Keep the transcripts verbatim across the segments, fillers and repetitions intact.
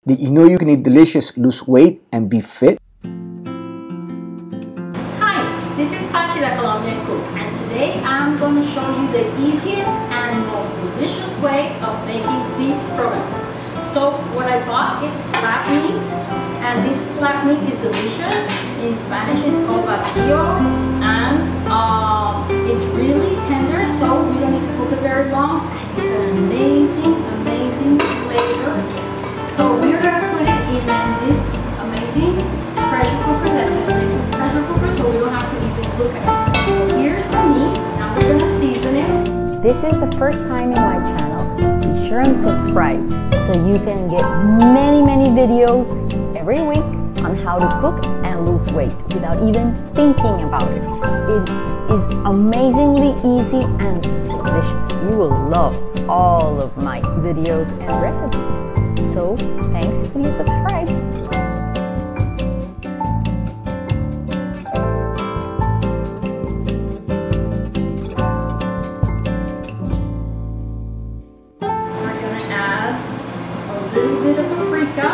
Did you know you can eat delicious, lose weight, and be fit? Hi, this is Pachi, the Colombian cook, and today I'm going to show you the easiest and most delicious way of making beef stroganoff. So what I bought is flat meat, and this flat meat is delicious. In Spanish it's called vacío, and um, it's really tender, so we don't need to cook it very long. It's an amazing, amazing flavor. So we're going to put it in this amazing pressure cooker that's an electric pressure cooker, so we don't have to even look at it. So here's the meat. Now we're going to season it. This is the first time in my channel. Be sure and subscribe so you can get many, many videos every week on how to cook and lose weight without even thinking about it. It is amazingly easy and delicious. You will love all of my videos and recipes. So, thanks if you subscribe. We're going to add a little bit of paprika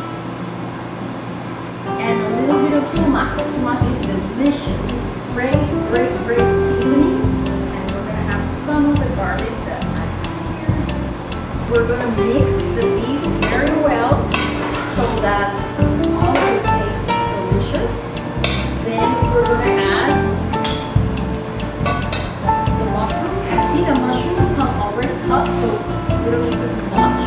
and a little bit of sumac. Sumac is delicious. It's great, great, great seasoning. And we're going to have some of the garlic that I have here. We're going to mix the beef very well so that all of the taste is delicious. Then we're going to add the mushrooms. I see the mushrooms come already cut, so we don't need to do much.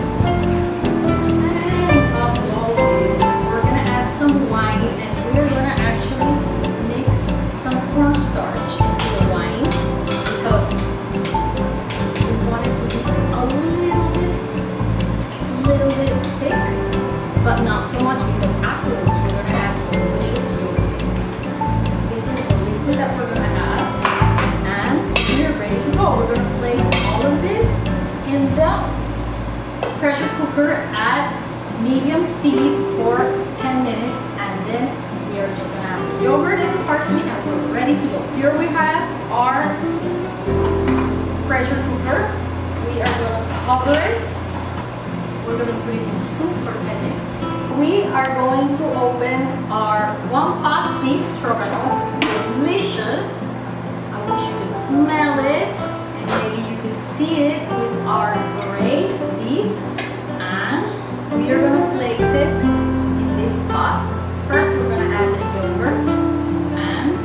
And on top of all of this, we're going to add some wine, and we're going to actually mix some cornstarch into the wine because we want it to be a little bit little bit thick, but not so much because afterwards we're going to add some delicious yogurt. This is the liquid that we're going to add, and we're ready to go. We're going to place all of this in the pressure cooker at medium speed for ten minutes, and then we are just going to add the yogurt and the parsley, and we're ready to go. Here we have our pressure cooker. We are going to cover it. We're going to put it in stew for ten minutes. We are going to open our one pot beef stroganoff. Delicious. I wish you could smell it, and maybe you could see it with our great beef. And we are going to place it in this pot. First, we're going to add the yogurt. And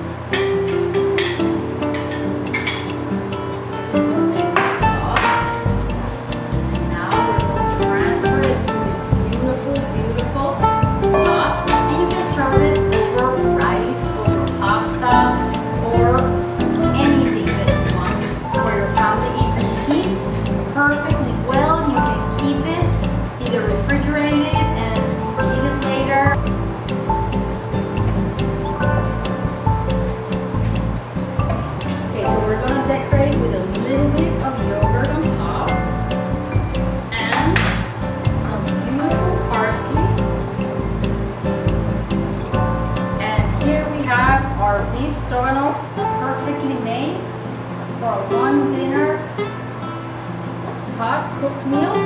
perfectly well. You can keep it either refrigerated and eat it later. Okay, so we're going to decorate with a little bit of yogurt on top and some beautiful parsley. And here we have our beef stroganoff, perfectly made for one dinner hot cooked meal.